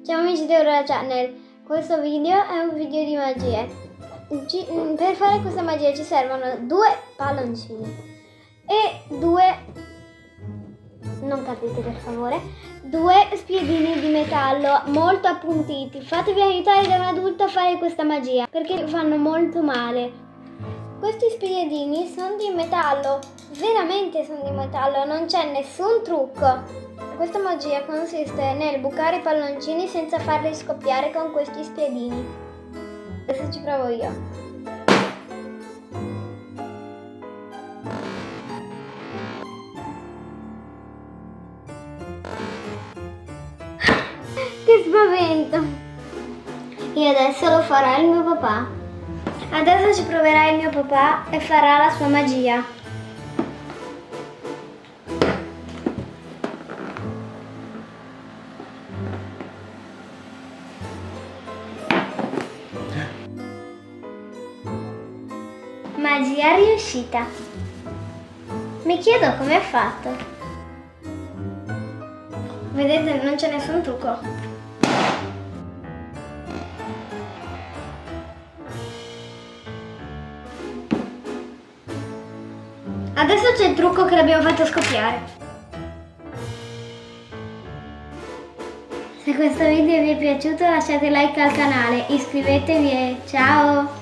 Ciao amici di Aurora Channel, questo video è un video di magie. Per fare questa magia ci servono 2 palloncini e 2, non cadete per favore, 2 spiedini di metallo molto appuntiti. Fatevi aiutare da un adulto a fare questa magia perché fanno molto male. Questi spiedini sono di metallo, veramente sono di metallo, non c'è nessun trucco. Questa magia consiste nel bucare i palloncini senza farli scoppiare con questi spiedini. Adesso ci provo io. Che spavento! Io adesso lo farà il mio papà. Adesso ci proverà il mio papà e farà la sua magia. Magia riuscita. Mi chiedo come ha fatto. Vedete, non c'è nessun trucco. Adesso c'è il trucco che l'abbiamo fatto scoppiare. Se questo video vi è piaciuto lasciate like al canale, iscrivetevi e ciao!